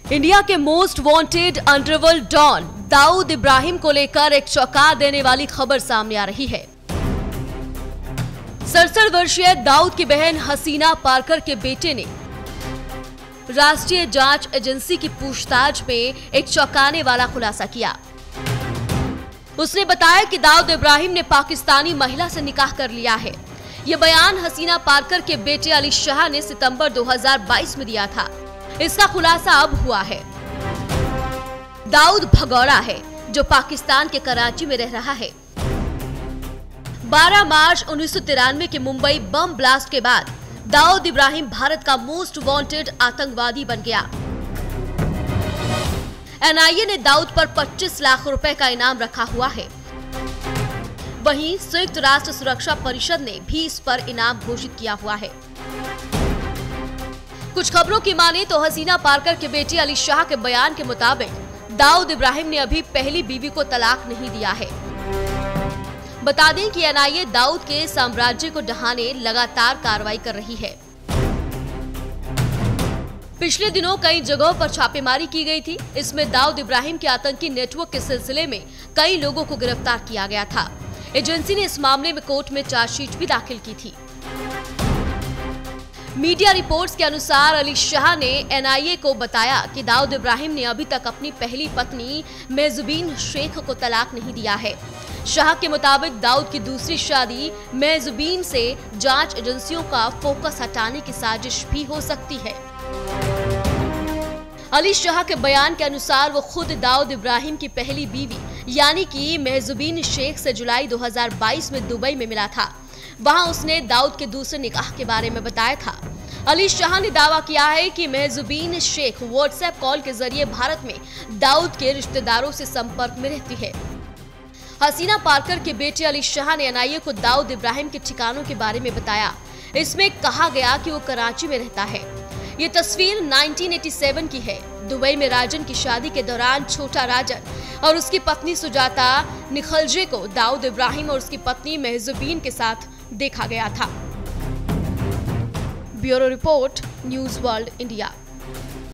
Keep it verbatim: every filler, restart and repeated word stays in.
India के most wanted underworld don Dawood Ibrahim को लेकर एक चौंका देने वाली खबर सामने आ रही है। सड़सठ वर्षीय दाऊद की बहन हसीना पारकर के बेटे ने राष्ट्रीय जांच एजेंसी की पूछताछ में एक चौंकाने वाला खुलासा किया। उसने बताया कि दाऊद इब्राहिम ने पाकिस्तानी महिला से निकाह कर लिया है। ये बयान हसीना पारकर के बेटे अली शाह ने सितंबर दो हज़ार बाईस में दिया था। इसका खुलासा अब हुआ है। दाऊद भगौड़ा है जो पाकिस्तान के कराची में रह रहा है। बारह मार्च उन्नीस सौ तिरानवे के मुंबई बम ब्लास्ट के बाद दाऊद इब्राहिम भारत का मोस्ट वांटेड आतंकवादी बन गया। एन आई ए ने दाऊद पर पच्चीस लाख रुपए का इनाम रखा हुआ है। वहीं संयुक्त राष्ट्र सुरक्षा परिषद ने भी इस पर इनाम घोषित किया हुआ है। कुछ खबरों की माने तो हसीना पारकर के बेटे अली शाह के बयान के मुताबिक दाऊद इब्राहिम ने अभी पहली बीवी को तलाक नहीं दिया है। बता दें कि एन आई ए दाऊद के साम्राज्य को ढहाने लगातार कार्रवाई कर रही है। पिछले दिनों कई जगहों पर छापेमारी की गई थी। इसमें दाऊद इब्राहिम के आतंकी नेटवर्क के सिलसिले में कई लोगों को गिरफ्तार किया गया था। एजेंसी ने इस मामले में कोर्ट में चार्जशीट भी दाखिल की थी। मीडिया रिपोर्ट्स के अनुसार अली शाह ने एन आई ए को बताया कि दाऊद इब्राहिम ने अभी तक अपनी पहली पत्नी मेजुबीन शेख को तलाक नहीं दिया है। शाह के मुताबिक दाऊद की दूसरी शादी मेजुबीन से जांच एजेंसियों का फोकस हटाने की साजिश भी हो सकती है। अली शाह के बयान के अनुसार वो खुद दाऊद इब्राहिम की पहली बीवी यानी कि मेजुबीन शेख से जुलाई दो हज़ार बाईस में दुबई में मिला था। वहां उसने दाऊद के दूसरे निकाह के बारे में बताया था। अली शाह ने दावा किया है कि मेजुबीन शेख व्हाट्सएप कॉल के जरिए भारत में दाऊद के रिश्तेदारों से संपर्क में रहती है। हसीना पारकर के बेटे अली शाह ने एन आई ए को दाऊद इब्राहिम के ठिकानों के बारे में बताया। इसमें कहा गया कि वो कराची में रहता है। ये तस्वीर उन्नीस सौ सत्तासी की है। दुबई में राजन की शादी के दौरान छोटा राजन और उसकी पत्नी सुजाता निखलजे को दाऊद इब्राहिम और उसकी पत्नी मेजुबीन के साथ देखा गया था। Bureau report, news world India.